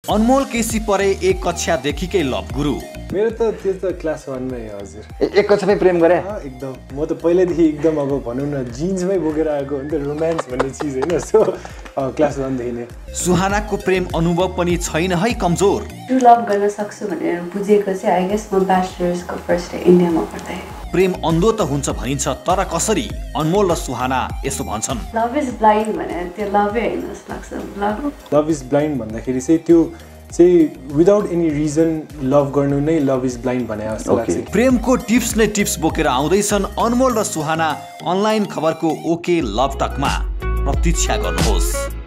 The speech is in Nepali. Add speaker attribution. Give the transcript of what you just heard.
Speaker 1: अनमोल केसी परे एक कक्षादेखिकै लभ गुरु।
Speaker 2: मेरो त त्यो त क्लास 1 मै हजुर।
Speaker 3: एक कक्षामै प्रेम गरे?
Speaker 2: एकदम। म त पहिल्यैदेखि एकदम अब भनौँ न जिन्समै बोकेर आएको हो नि त, रोमान्स भन्ने चिज होइन। सो क्लास 1 देखि नै।
Speaker 1: सुहानाको प्रेम अनुभव पनि छैन है कमजोर।
Speaker 4: ट्रु लभ गर्न सक्छु भनेर बुझेको चाहिँ आई गेस म ब्याचलर्सको फर्स्ट इयर इन्डियामा पढ्दै।
Speaker 1: प्रेम अन्धो त हुन्छ भनिन्छ, तर कसरी? अनमोल र सुहाना यसो भन्छन्।
Speaker 4: लभ इज ब्लाइन्ड भने त्यो लभै होइन जस्तो लाग्छ।
Speaker 2: लभ इज ब्लाइन्ड भन्दाखेरि चाहिँ त्यो चाहिँ विदाउट एनी रिजन लभ गर्नु नै लभ इज ब्लाइन्ड भने जस्तो लाग्छ।
Speaker 1: प्रेमको टिप्स नै टिप्स बोकेर आउँदैछन् अनमोल र सुहाना। अनलाइन खबरको ओके लभ टकमा प्रतीक्षा गर्नुहोस्।